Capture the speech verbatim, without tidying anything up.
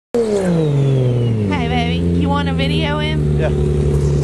Hey, baby, you want to video him? Yeah.